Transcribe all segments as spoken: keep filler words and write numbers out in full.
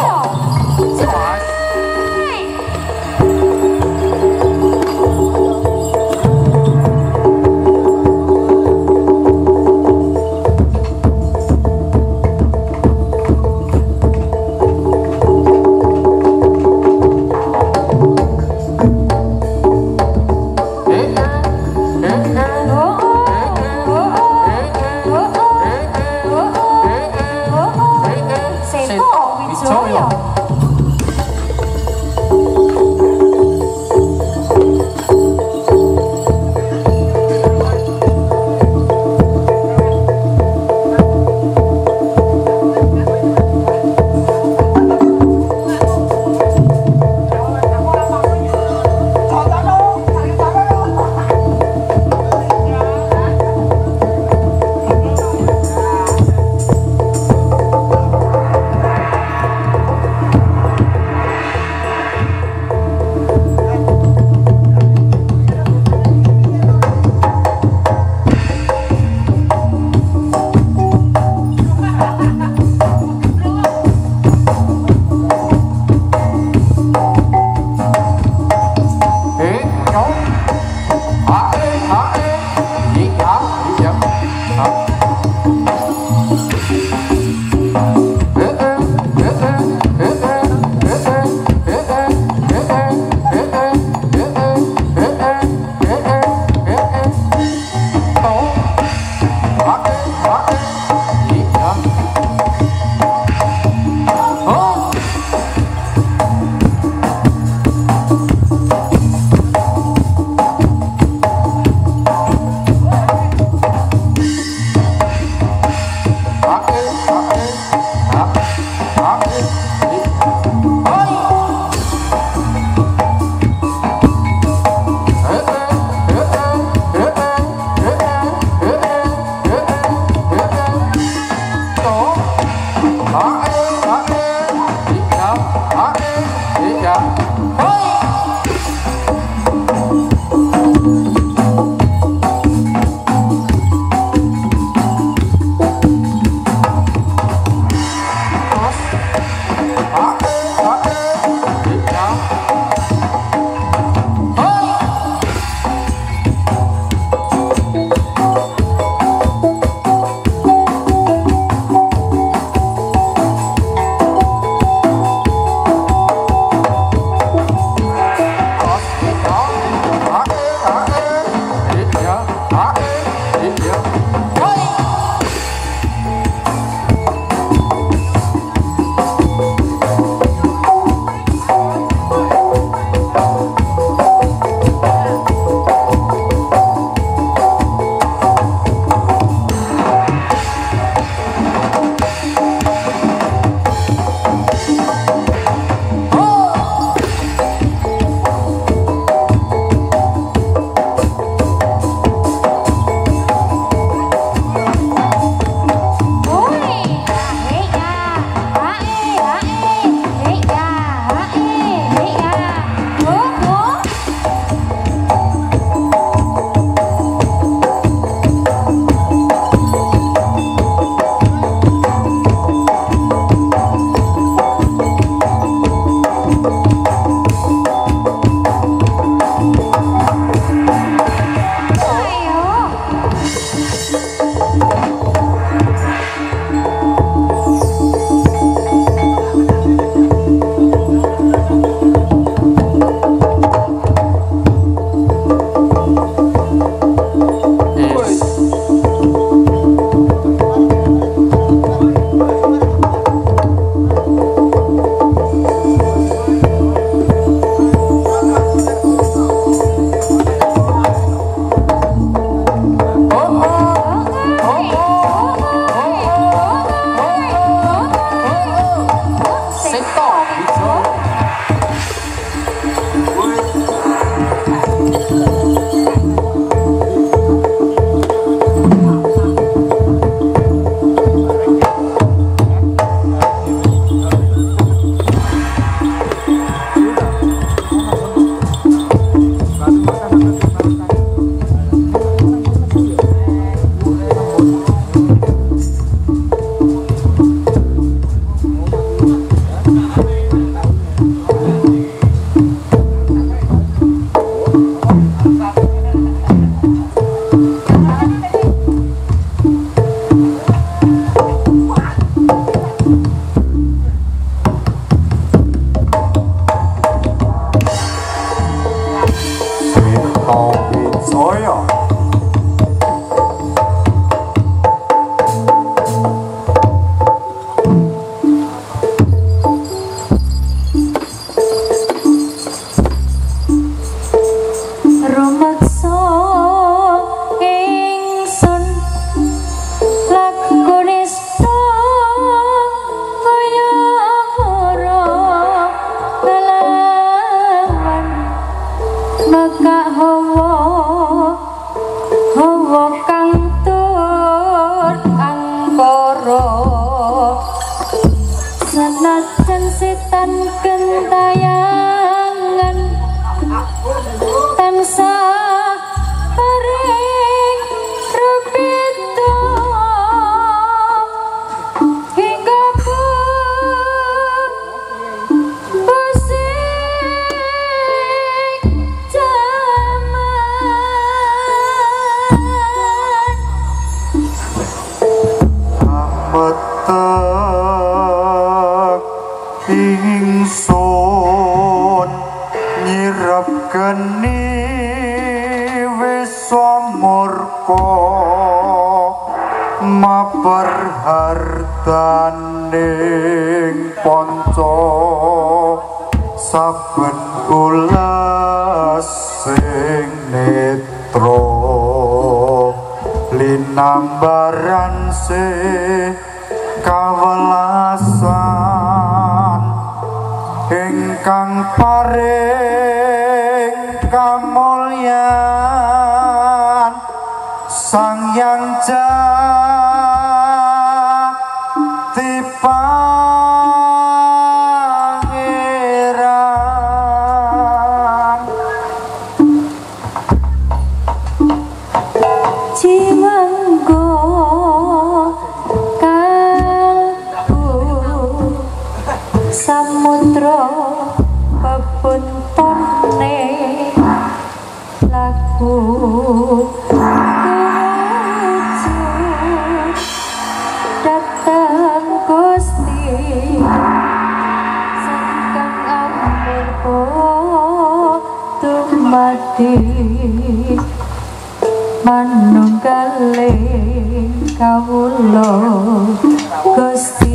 Thank setan gentayangan tansah paring rupito hingga pusing jaman ametek ingsun nyirep geni wis murka mabar hartaning panca saben ulas sing netra linambaran se kawelasan ingkang paring kamulyan Sang Hyang Jati Pangeran Cimanggo kalbu samudra pepuntone laku wujud datang Gusti Sangkang Amurko tumati manunggaling kawula Gusti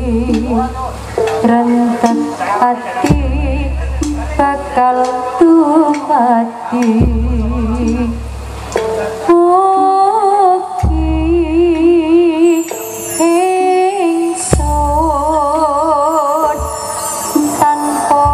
rentet ati bakal tumati mugi ingsun tanpa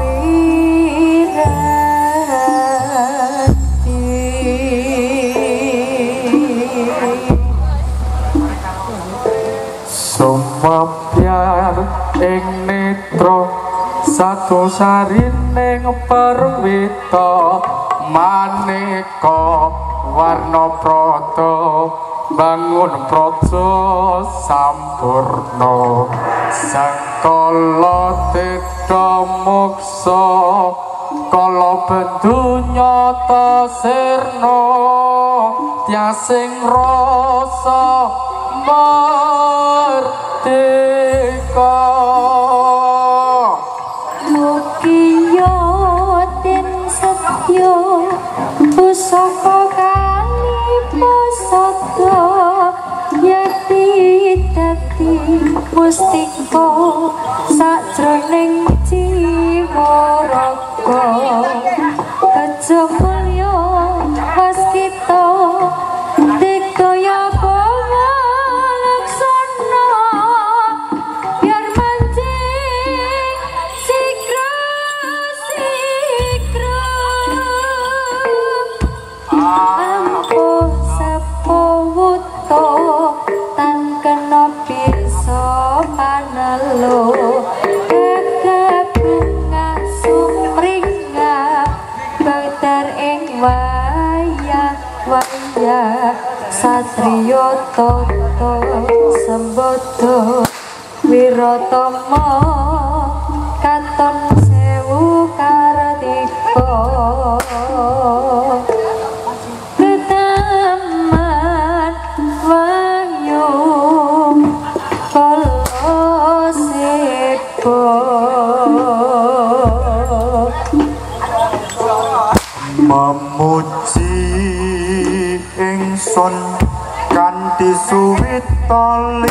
sumapyan ing netra satu sarining perwita maneka warna prata bangun praja sampurna sangkala tedha moksa kala bendunya sirna tiasing rasa merdeka mukiyo den setya pusaka kali pusaka yati dadi mustika sajroning jiwa raga aja mulya waskita dikaya bawa laksana biar mancing sikra sikra ampuh sepowuto tan kena bisa panelo kegabungan sumringah bagdar ing wayah wayah satriya tata sembodo wiratama katon sewu kartika ketaman wahyu kala sepo memuji ingsun kanthi suwita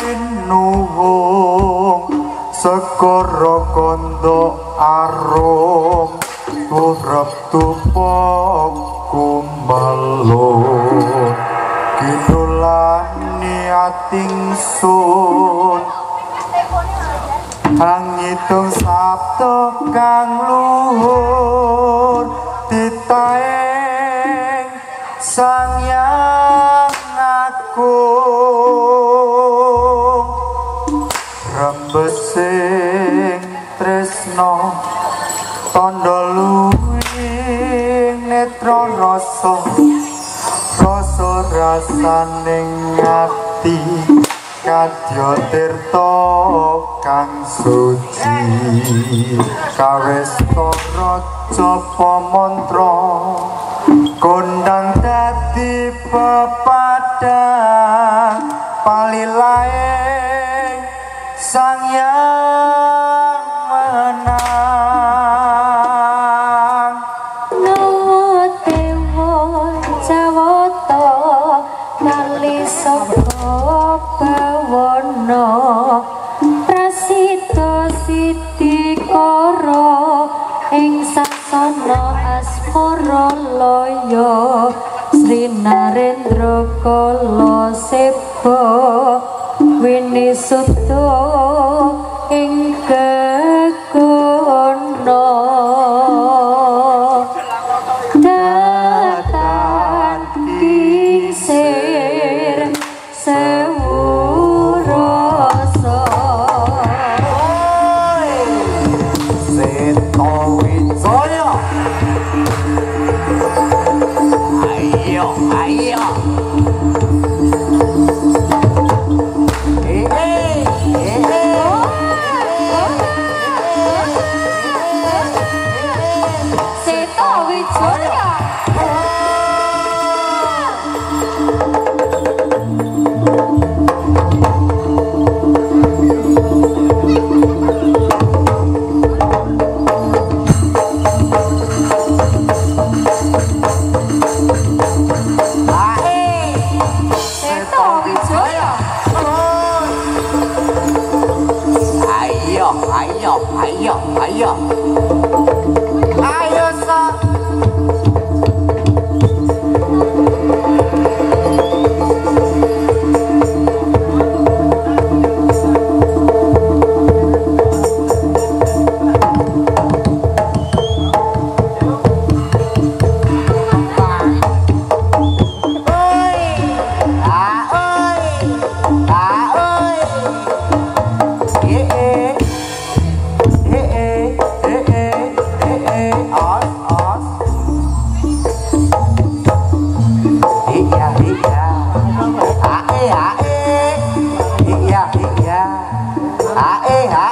linuwung segara kandha arum turep tupok kumbalo kinulani atingsun angitung sabda kang luhur titaeng Sang Hyang Agung rembesing tres tresno tondo luwih netra rasa rasa rasaning ati kadya tirta kang suci kawesta raja pamantra kondang dadi pepadang palilae sang yang menang Nuwun dewa jawata kali sapa bawana prasida sidikara ing sasana asmara laya Sri Narendra kala seba winisuta ing gegana datan disir sewu rasa Seto Wijaya ayo ayo eh eh Seto Wijaya Seto Wijaya ayo ayo ayo ayo ayo sa Ae